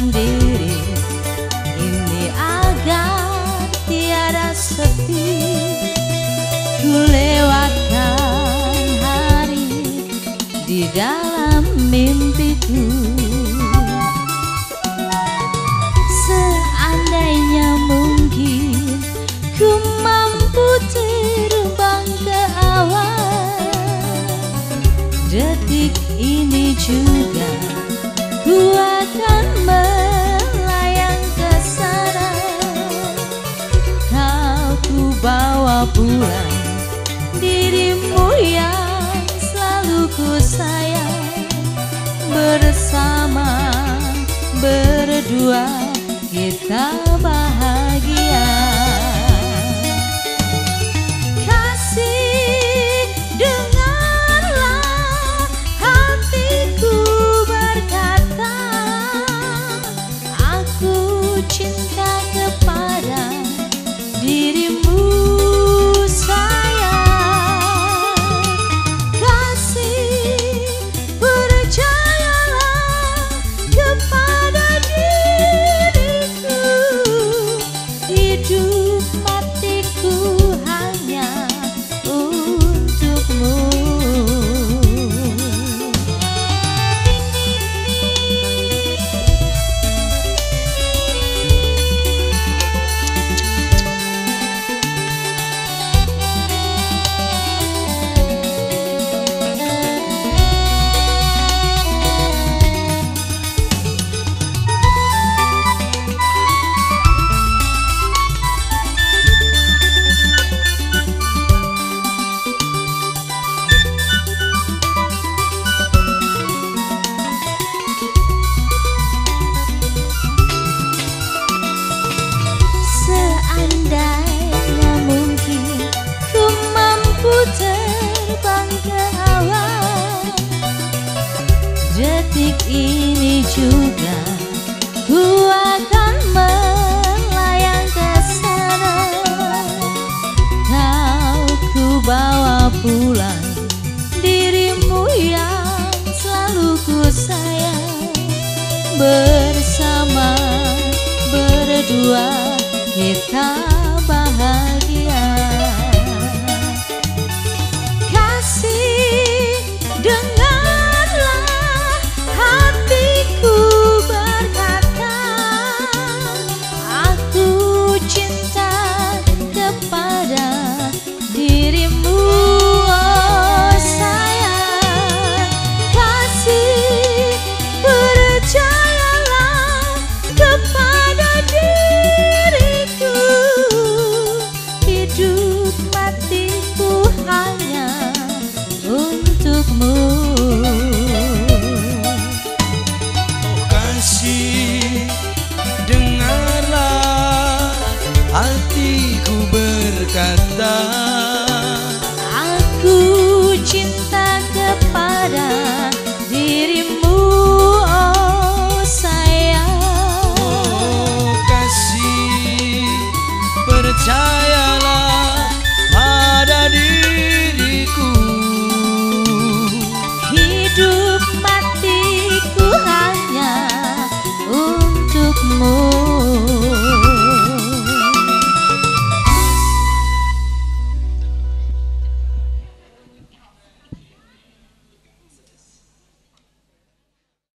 sendiri ini agar tiada sepi. Ku lewatkan hari di dalam mimpiku. Seandainya mungkin ku mampu terbang ke awan, detik ini juga ku akan melayang ke sana. Kau ku bawa pulang dirimu yang selalu ku sayang. Bersama berdua kita bahagia. Kasih, dengarlah hatiku berkata, aku cinta kepada dirimu sayang. Kasih, percayalah kepada diriku. Hidup matiku hanya untukmu. Seandainya mungkin ku mampu terbang ke awan, detik ini juga ku akan melayang ke sana. Kau ku bawa pulang dirimu yang selalu ku sayang. Bersama berdua kita bahagia. Kasih, dengarlah hatiku berkata, aku cinta kepada dirimu oh sayang. Kasih, percayalah kepada diriku. Hidup matiku hanya untukmu. Kasih, dengarlah hatiku berkata,